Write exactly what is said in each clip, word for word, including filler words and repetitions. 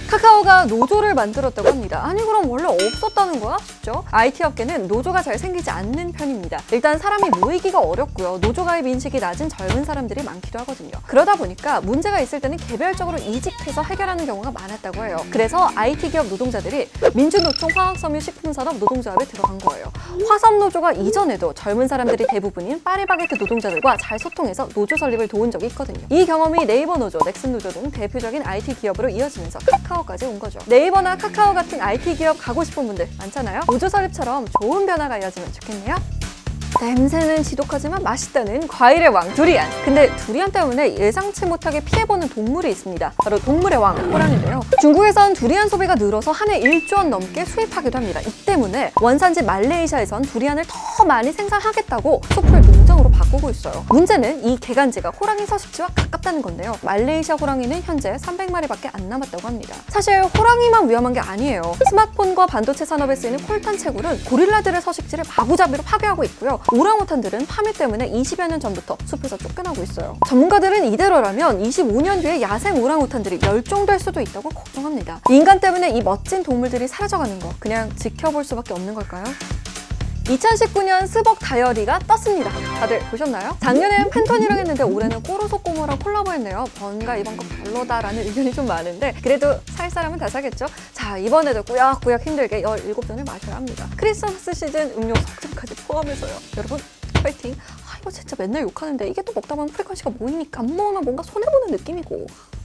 카카오가 노조를 만들었다고 합니다. 아니 그럼 원래 없었다는 거야? 싶죠? 아이티 업계는 노조가 잘 생기지 않는 편입니다. 일단 사람이 모이기가 어렵고요. 노조 가입 인식이 낮은 젊은 사람들이 많기도 하거든요. 그러다 보니까 문제가 있을 때는 개별적으로 이직해서 해결하는 경우가 많았다고 해요. 그래서 아이티 기업 노동자들이 민주노총 화학섬유식품산업 노동조합에 들어간 거예요. 화섬노조가 이전에도 젊은 사람들이 대부분인 파리바게트 노동자들과 잘 소통해서 노조 설립을 도운 적이 있거든요. 이 경험이 네이버 노조, 넥슨 노조 등 대표적인 아이티 기업으로 이어지면서 카카오까지 온 거죠. 네이버나 카카오 같은 아이티 기업 가고 싶은 분들 많잖아요. 노조 설립처럼 좋은 변화가 이어지면 좋겠네요. 냄새는 지독하지만 맛있다는 과일의 왕 두리안. 근데 두리안 때문에 예상치 못하게 피해보는 동물이 있습니다. 바로 동물의 왕 호랑인데요. 중국에선 두리안 소비가 늘어서 한 해 일조 원 넘게 수입하기도 합니다. 이 때문에 원산지 말레이시아에선 두리안을 더 많이 생산하겠다고 숲을 농장으로 바꾸고 있어요. 문제는 이 개간지가 호랑이 서식지와 가깝다는 건데요. 말레이시아 호랑이는 현재 삼백 마리밖에 안 남았다고 합니다. 사실 호랑이만 위험한 게 아니에요. 스마트폰과 반도체 산업에 쓰이는 콜탄 채굴은 고릴라들의 서식지를 마구잡이로 파괴하고 있고요. 오랑우탄들은 파멸 때문에 이십여 년 전부터 숲에서 쫓겨나고 있어요. 전문가들은 이대로라면 이십오 년 뒤에 야생 오랑우탄들이 멸종될 수도 있다고 걱정합니다. 인간 때문에 이 멋진 동물들이 사라져가는 거 그냥 지켜볼 수밖에 없는 걸까요? 이천십구 년 스벅 다이어리가 떴습니다. 다들 보셨나요? 작년엔 팬톤이랑 했는데 올해는 꼬르소 꼬모랑 콜라보했네요. 뭔가 이번 거 별로다라는 의견이 좀 많은데 그래도 살 사람은 다 사겠죠? 자, 이번에도 꾸역꾸역 힘들게 열일곱 잔을 마셔야 합니다. 크리스마스 시즌 음료 석잔까지 포함해서요. 여러분 파이팅! 아, 이거 진짜 맨날 욕하는데 이게 또 먹다 보면 프리퀀시가 모이니까 안 먹으면 뭔가 손해보는 느낌이고.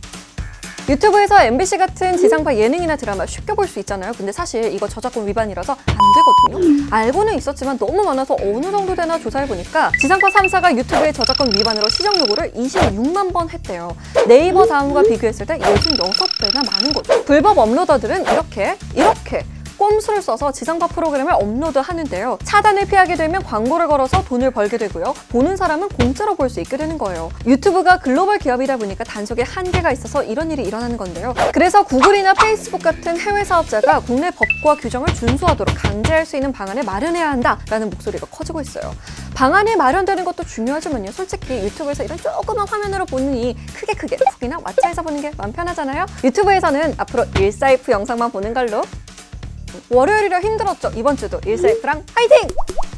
유튜브에서 엠비씨 같은 지상파 예능이나 드라마 쉽게 볼 수 있잖아요. 근데 사실 이거 저작권 위반이라서 안 되거든요. 알고는 있었지만 너무 많아서 어느 정도 되나 조사해보니까 지상파 삼 사가 유튜브의 저작권 위반으로 시정 요구를 이십육만 번 했대요. 네이버 다음과 비교했을 때 육십육 배나 많은 거죠. 불법 업로더들은 이렇게 이렇게 꼼수를 써서 지상파 프로그램을 업로드하는데요. 차단을 피하게 되면 광고를 걸어서 돈을 벌게 되고요. 보는 사람은 공짜로 볼 수 있게 되는 거예요. 유튜브가 글로벌 기업이다 보니까 단속에 한계가 있어서 이런 일이 일어나는 건데요. 그래서 구글이나 페이스북 같은 해외 사업자가 국내 법과 규정을 준수하도록 강제할 수 있는 방안을 마련해야 한다라는 목소리가 커지고 있어요. 방안이 마련되는 것도 중요하지만요. 솔직히 유튜브에서 이런 조그만 화면으로 보는 이 크게 크게 푹이나 왓챠에서 보는 게 마음 편하잖아요. 유튜브에서는 앞으로 일사이프 영상만 보는 걸로. 월요일이라 힘들었죠? 이번 주도 일사이프랑 화이팅!